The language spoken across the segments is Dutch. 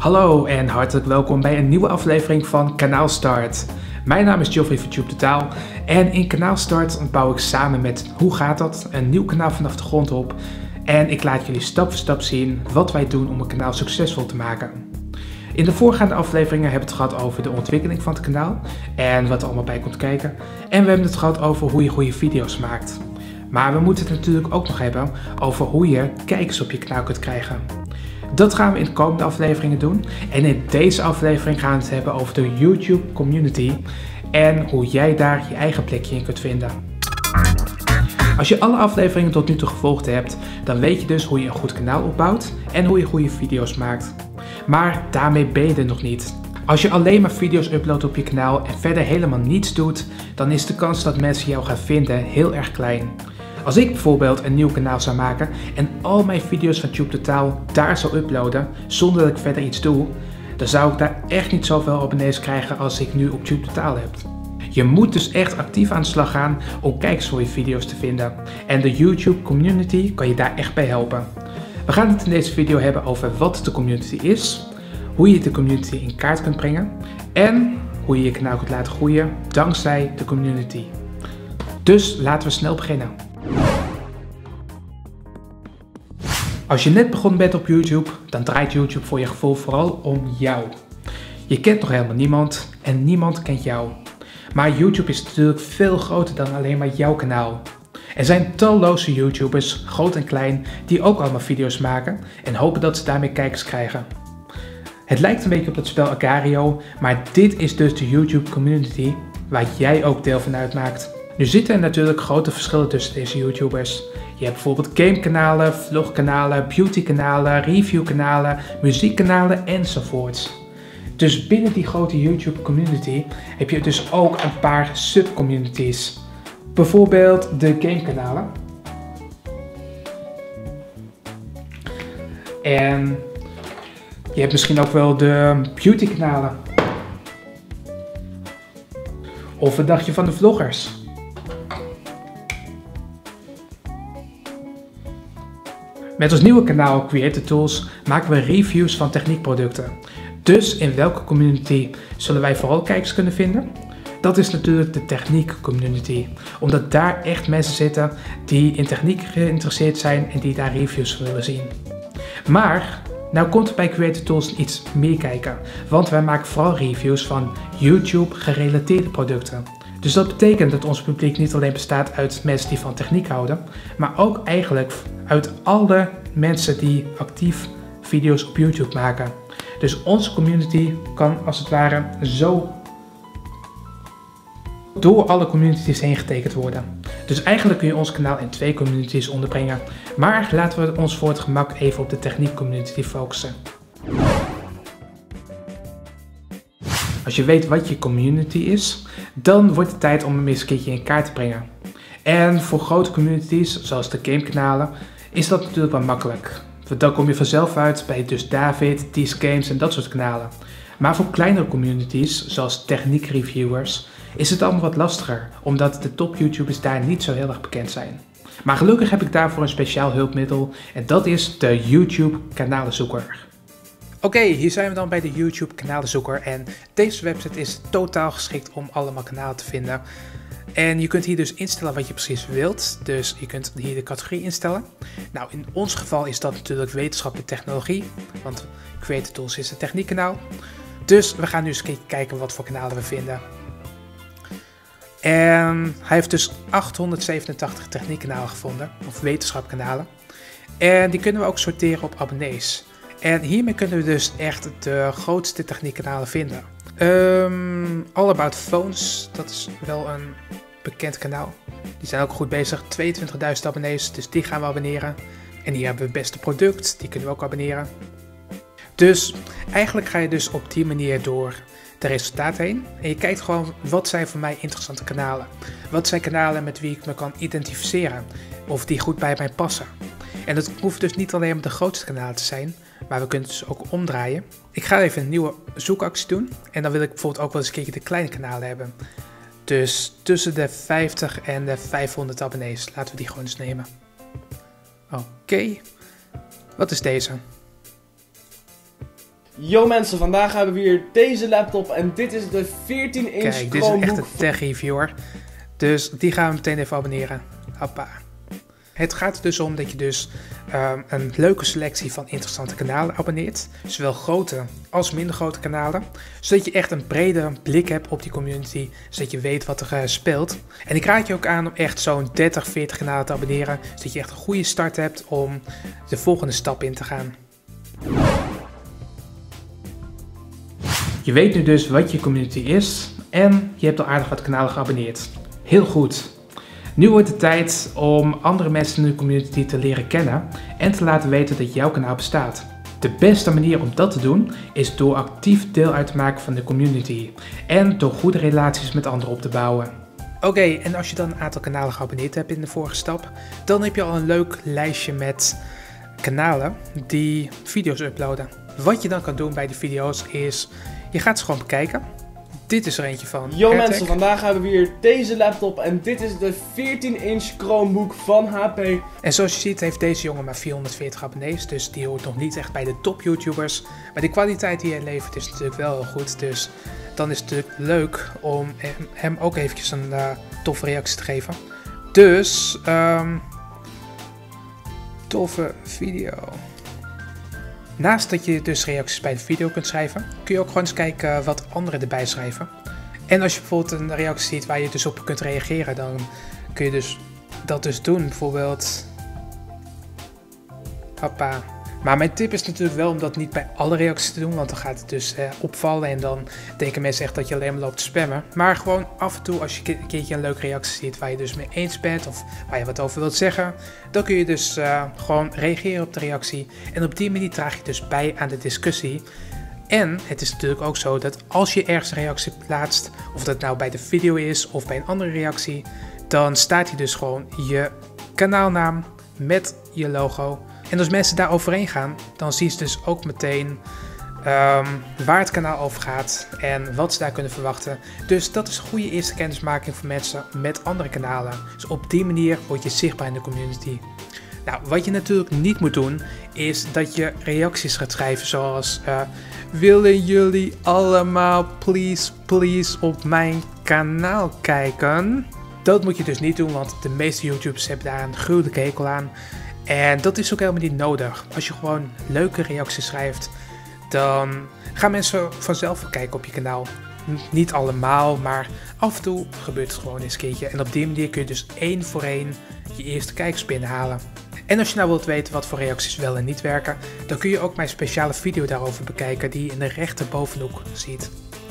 Hallo en hartelijk welkom bij een nieuwe aflevering van Kanaal Start. Mijn naam is Geoffrey van Tube Totaal en in Kanaal Start bouw ik samen met Hoe gaat dat? Een nieuw kanaal vanaf de grond op. En ik laat jullie stap voor stap zien wat wij doen om een kanaal succesvol te maken. In de voorgaande afleveringen hebben we het gehad over de ontwikkeling van het kanaal en wat er allemaal bij komt kijken. En we hebben het gehad over hoe je goede video's maakt. Maar we moeten het natuurlijk ook nog hebben over hoe je kijkers op je kanaal kunt krijgen. Dat gaan we in de komende afleveringen doen. En in deze aflevering gaan we het hebben over de YouTube community en hoe jij daar je eigen plekje in kunt vinden. Als je alle afleveringen tot nu toe gevolgd hebt, dan weet je dus hoe je een goed kanaal opbouwt en hoe je goede video's maakt. Maar daarmee ben je er nog niet. Als je alleen maar video's uploadt op je kanaal en verder helemaal niets doet, dan is de kans dat mensen jou gaan vinden heel erg klein. Als ik bijvoorbeeld een nieuw kanaal zou maken en al mijn video's van Tube Totaal daar zou uploaden zonder dat ik verder iets doe, dan zou ik daar echt niet zoveel abonnees krijgen als ik nu op Tube Totaal heb. Je moet dus echt actief aan de slag gaan om kijkers voor je video's te vinden. En de YouTube community kan je daar echt bij helpen. We gaan het in deze video hebben over wat de community is, hoe je de community in kaart kunt brengen en hoe je je kanaal kunt laten groeien dankzij de community. Dus laten we snel beginnen. Als je net begonnen bent op YouTube, dan draait YouTube voor je gevoel vooral om jou. Je kent nog helemaal niemand en niemand kent jou. Maar YouTube is natuurlijk veel groter dan alleen maar jouw kanaal. Er zijn talloze YouTubers, groot en klein, die ook allemaal video's maken en hopen dat ze daarmee kijkers krijgen. Het lijkt een beetje op het spel Agar.io, maar dit is dus de YouTube community waar jij ook deel van uitmaakt. Nu zitten er natuurlijk grote verschillen tussen deze YouTubers. Je hebt bijvoorbeeld gamekanalen, vlogkanalen, beautykanalen, reviewkanalen, muziekkanalen enzovoorts. Dus binnen die grote YouTube community heb je dus ook een paar subcommunities. Bijvoorbeeld de gamekanalen. En je hebt misschien ook wel de beautykanalen. Of wat dacht je van de vloggers? Met ons nieuwe kanaal Creator Tools maken we reviews van techniekproducten. Dus in welke community zullen wij vooral kijkers kunnen vinden? Dat is natuurlijk de techniek community. Omdat daar echt mensen zitten die in techniek geïnteresseerd zijn en die daar reviews willen zien. Maar nou komt er bij Creator Tools iets meer kijken. Want wij maken vooral reviews van YouTube gerelateerde producten. Dus dat betekent dat ons publiek niet alleen bestaat uit mensen die van techniek houden, maar ook eigenlijk uit alle mensen die actief video's op YouTube maken. Dus onze community kan als het ware zo door alle communities heen getekend worden. Dus eigenlijk kun je ons kanaal in twee communities onderbrengen. Maar laten we ons voor het gemak even op de techniek community focussen. Als je weet wat je community is, dan wordt het tijd om hem eens een keertje in kaart te brengen. En voor grote communities, zoals de gamekanalen, is dat natuurlijk wel makkelijk. Want dan kom je vanzelf uit bij dus David, These Games en dat soort kanalen. Maar voor kleinere communities, zoals techniekreviewers, is het allemaal wat lastiger, omdat de top YouTubers daar niet zo heel erg bekend zijn. Maar gelukkig heb ik daarvoor een speciaal hulpmiddel en dat is de YouTube kanalenzoeker. Oké, hier zijn we dan bij de YouTube kanalenzoeker en deze website is totaal geschikt om allemaal kanalen te vinden. En je kunt hier dus instellen wat je precies wilt, dus je kunt hier de categorie instellen. Nou, in ons geval is dat natuurlijk wetenschap en technologie, want Creator Tools is een techniekkanaal. Dus we gaan nu eens kijken wat voor kanalen we vinden. En hij heeft dus 887 techniekkanalen gevonden, of wetenschapkanalen. En die kunnen we ook sorteren op abonnees. En hiermee kunnen we dus echt de grootste techniekkanalen vinden. All About Phones, dat is wel een bekend kanaal. Die zijn ook goed bezig, 22.000 abonnees, dus die gaan we abonneren. En hier hebben we het beste product, die kunnen we ook abonneren. Dus eigenlijk ga je dus op die manier door de resultaten heen. En je kijkt gewoon, wat zijn voor mij interessante kanalen? Wat zijn kanalen met wie ik me kan identificeren? Of die goed bij mij passen? En dat hoeft dus niet alleen maar de grootste kanalen te zijn, maar we kunnen het dus ook omdraaien. Ik ga even een nieuwe zoekactie doen. En dan wil ik bijvoorbeeld ook wel eens een keertje de kleine kanalen hebben. Dus tussen de 50 en de 500 abonnees. Laten we die gewoon eens nemen. Oké. Wat is deze? Yo mensen, vandaag hebben we hier deze laptop en dit is de 14-inch Kijk, dit is echt een tech reviewer. Dus die gaan we meteen even abonneren. Hoppa. Het gaat er dus om dat je dus een leuke selectie van interessante kanalen abonneert. Zowel grote als minder grote kanalen. Zodat je echt een brede blik hebt op die community. Zodat je weet wat er speelt. En ik raad je ook aan om echt zo'n 30, 40 kanalen te abonneren. Zodat je echt een goede start hebt om de volgende stap in te gaan. Je weet nu dus wat je community is. En je hebt al aardig wat kanalen geabonneerd. Heel goed. Nu wordt het tijd om andere mensen in de community te leren kennen en te laten weten dat jouw kanaal bestaat. De beste manier om dat te doen is door actief deel uit te maken van de community en door goede relaties met anderen op te bouwen. Oké, en als je dan een aantal kanalen geabonneerd hebt in de vorige stap, dan heb je al een leuk lijstje met kanalen die video's uploaden. Wat je dan kan doen bij die video's is, je gaat ze gewoon bekijken. Dit is er eentje van. Yo mensen, vandaag hebben we hier deze laptop en dit is de 14-inch Chromebook van HP. En zoals je ziet heeft deze jongen maar 440 abonnees, dus die hoort nog niet echt bij de top YouTubers. Maar de kwaliteit die hij levert is natuurlijk wel heel goed, dus dan is het natuurlijk leuk om hem ook eventjes een toffe reactie te geven. Dus, toffe video. Naast dat je dus reacties bij de video kunt schrijven, kun je ook gewoon eens kijken wat anderen erbij schrijven. En als je bijvoorbeeld een reactie ziet waar je dus op kunt reageren, dan kun je dus dat dus doen. Bijvoorbeeld, hoppa. Maar mijn tip is natuurlijk wel om dat niet bij alle reacties te doen, want dan gaat het dus opvallen en dan denken mensen echt dat je alleen maar loopt te spammen. Maar gewoon af en toe als je een keertje een leuke reactie ziet waar je dus mee eens bent of waar je wat over wilt zeggen, dan kun je dus gewoon reageren op de reactie en op die manier draag je dus bij aan de discussie. En het is natuurlijk ook zo dat als je ergens een reactie plaatst, of dat nou bij de video is of bij een andere reactie, dan staat hier dus gewoon je kanaalnaam met je logo. En als mensen daar overheen gaan, dan zien ze dus ook meteen waar het kanaal over gaat en wat ze daar kunnen verwachten. Dus dat is een goede eerste kennismaking voor mensen met andere kanalen. Dus op die manier word je zichtbaar in de community. Nou, wat je natuurlijk niet moet doen, is dat je reacties gaat schrijven zoals willen jullie allemaal please op mijn kanaal kijken? Dat moet je dus niet doen, want de meeste YouTubers hebben daar een gruwelijke hekel aan. En dat is ook helemaal niet nodig. Als je gewoon leuke reacties schrijft, dan gaan mensen vanzelf kijken op je kanaal. Niet allemaal, maar af en toe gebeurt het gewoon eens een keertje. En op die manier kun je dus 1 voor 1 je eerste kijkers binnenhalen. En als je nou wilt weten wat voor reacties wel en niet werken, dan kun je ook mijn speciale video daarover bekijken die je in de rechterbovenhoek ziet.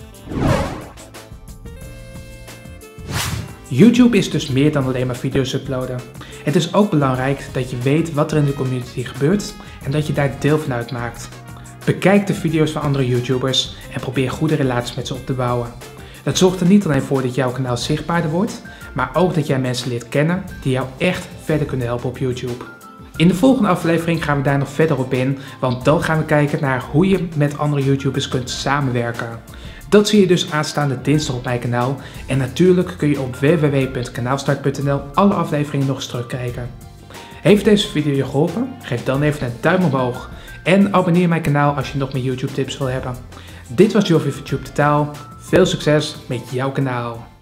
YouTube is dus meer dan alleen maar video's uploaden. Het is ook belangrijk dat je weet wat er in de community gebeurt en dat je daar deel van uitmaakt. Bekijk de video's van andere YouTubers en probeer goede relaties met ze op te bouwen. Dat zorgt er niet alleen voor dat jouw kanaal zichtbaarder wordt, maar ook dat jij mensen leert kennen die jou echt verder kunnen helpen op YouTube. In de volgende aflevering gaan we daar nog verder op in, want dan gaan we kijken naar hoe je met andere YouTubers kunt samenwerken. Dat zie je dus aanstaande dinsdag op mijn kanaal en natuurlijk kun je op www.kanaalstart.nl alle afleveringen nog eens terugkijken. Heeft deze video je geholpen? Geef dan even een duim omhoog en abonneer mijn kanaal als je nog meer YouTube tips wil hebben. Dit was Joffrey van YouTube Totaal. Veel succes met jouw kanaal!